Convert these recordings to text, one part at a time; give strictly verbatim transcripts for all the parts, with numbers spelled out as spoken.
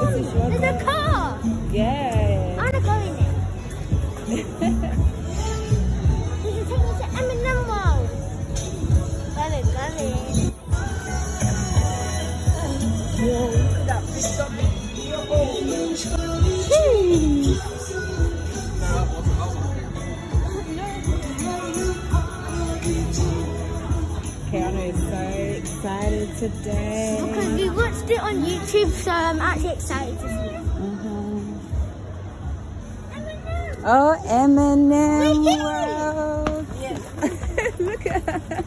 This is your There's a car. Yeah. I want to go in it. This is taking me to M and M World. Got it, got it. Whoa, look at that big dummy. Kayana is so excited today. Because we watched it on YouTube, so I'm actually excited to see it. Mm-hmm. Oh, M and M World. Yeah. Look at her.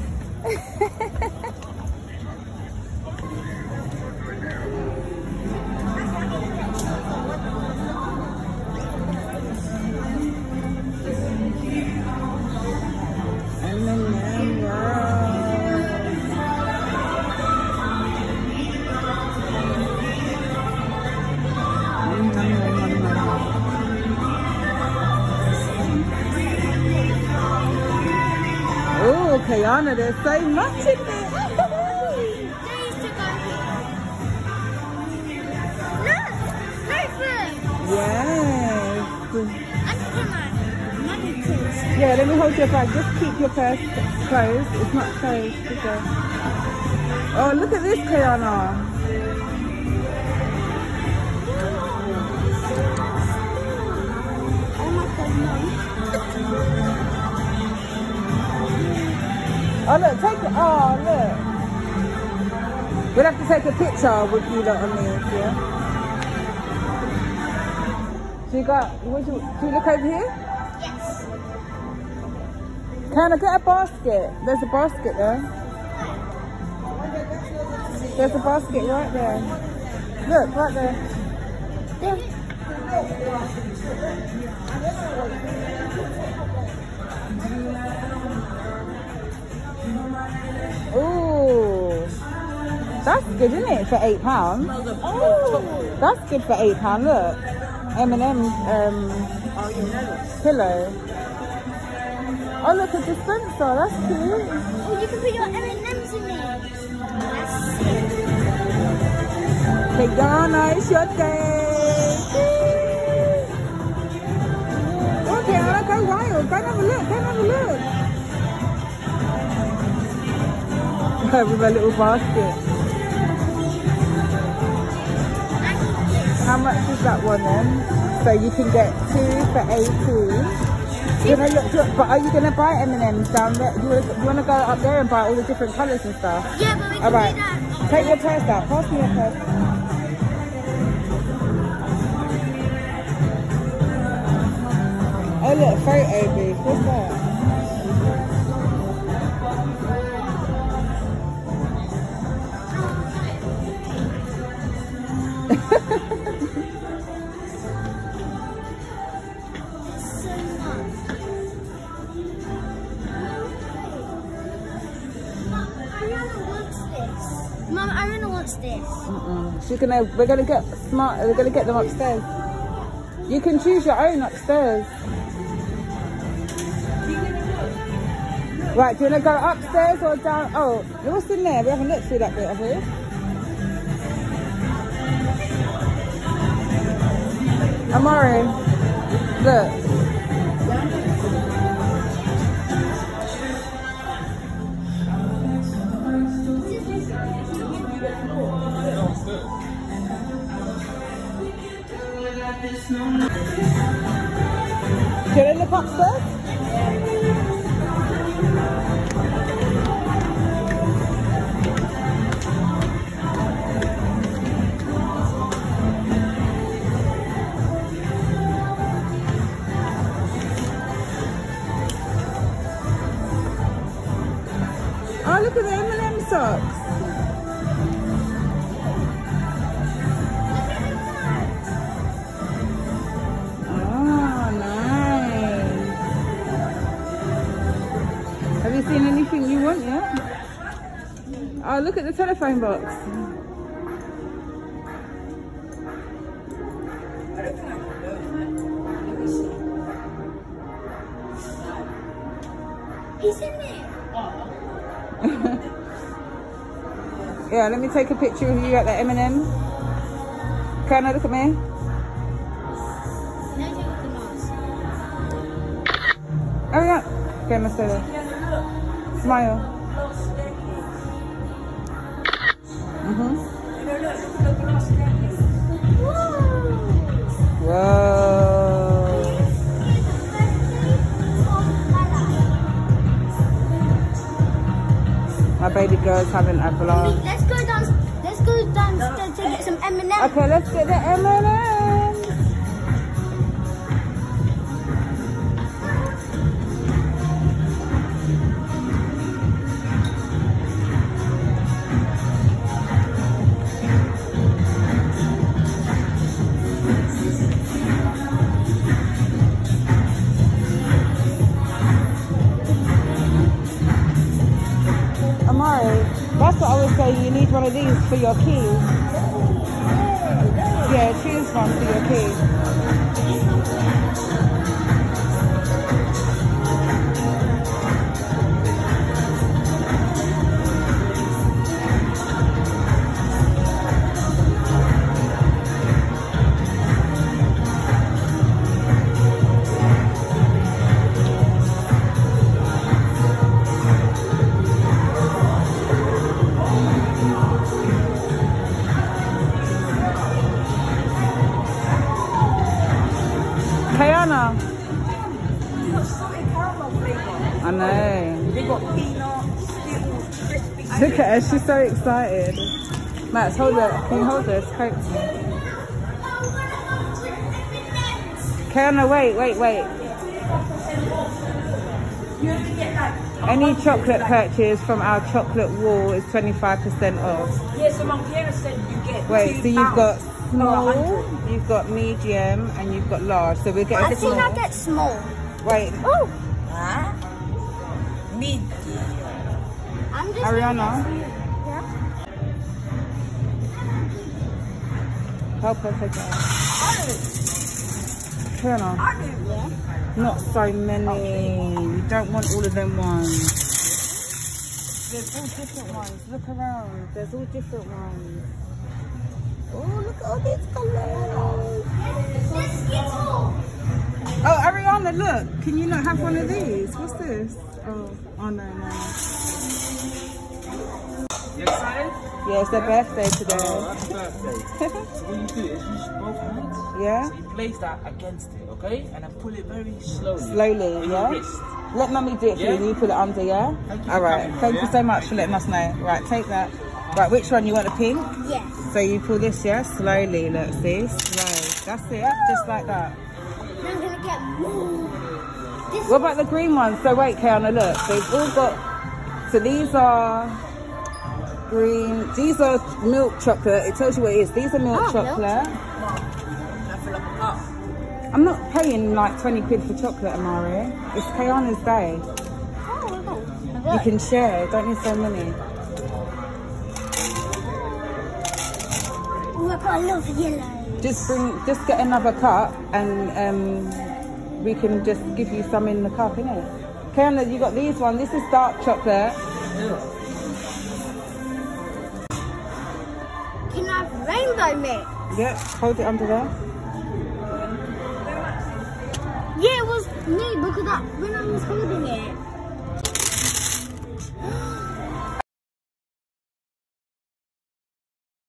M and M World. Oh, Kayana, there's so much in there. Yes. Yeah, let me hold your bag. Just keep your purse closed. It's not closed. Okay. Oh, look at this, Kayana. Oh, look, take it. Oh, look. We'll have to take a picture with you lot on this, yeah? So you got, what do you, do you look over here? Yes. Can I get a basket? There's a basket there. There's a basket right there. Look, right there. Yeah. Ooh. That's good, isn't it, for eight pounds? Oh, that's good for eight pounds. Look, M and M um, pillow. Oh, look, a dispenser. That's cute. Oh, you can put your M and M's in it. Kayana, it's your day. Okay, I'll go wild. Go and have a look. Go and have a look. With a little basket. How much is that one then? So you can get two for eighteen. You gonna look, look, but are you gonna buy M and M's down there? Do you wanna, do you wanna go up there and buy all the different colours and stuff? Yeah, but we can all right. do that. Take your purse out. Pass me your purse. Oh look, photo booth. What's that? Mum, Ariana wants this. Mm-mm. She's gonna. We're gonna get smart. We're gonna get them upstairs. You can choose your own upstairs. Right? Do you wanna go upstairs or down? Oh, what's in there? We haven't looked through that bit, have we? Amari, look. Do you want to look upstairs? Oh, look at the M and M socks. Have you seen anything you want yet? Oh, look at the telephone box. He's in there. Yeah, let me take a picture of you at the M and M. Kayana, look at me. Oh yeah. Kayana, stay there. Smile. Mhm. Whoa. My baby girl's having a vlog. Let's go down. Let's go downstairs to get some M and M's. Okay, let's get the M and M's. That's what I was saying, you need one of these for your keys. Yeah, choose one for your keys. Kayana. I know. They got peanuts, Skittles, crispy. Look at her, she's so excited. Max, hold it. Can you hold this? Coax me. Kayana, wait, wait, wait. Any chocolate purchase from our chocolate wall is twenty-five percent off. Yeah, so Mum Kayana said you get Wait, so you've got small, small, you've got medium, and you've got large. So we're getting I small. think I get small. Wait. Oh. Huh? Medium. I'm just Ariana, Yeah. help her take it out. Kayana, Yeah. not so many. We don't want all of them ones. There's all different ones. Look around. There's all different ones. Oh, look at all these colours. Oh, Ariana, look. Can you not have one of these? What's this? Oh, oh no, no. You excited? Yeah, it's their birthday today. Oh, happy birthday. So what you do is use both hands. Yeah? So you place that against it, okay? And then pull it very slowly. Slowly, with yeah? your wrist. Let mummy do it for Yeah? you. You put it under, yeah? Thank you All for right. coming, Thank yeah? you so much for letting us know. Right, take that. Right, which one? You want the pink? Yes. So you pull this, yeah? Slowly, look, see? Slow. That's it, just like that. I'm gonna get more. This What about the green ones? So wait, Kayana, look. They've all got... So these are green. These are milk chocolate. It tells you what it is. These are milk Oh, milk chocolate. I feel like a cup. I'm not paying like twenty quid for chocolate, Amari. It's Kayana's day. Oh, You can share. Don't need so many. Oh, I got a love yellow. Just bring, just get another cup, and um, we can just give you some in the cup, innit? Kayana, you got these ones. This is dark chocolate. Can I have rainbow mix? Yep, hold it under there. Yeah, it was me because I, when I was holding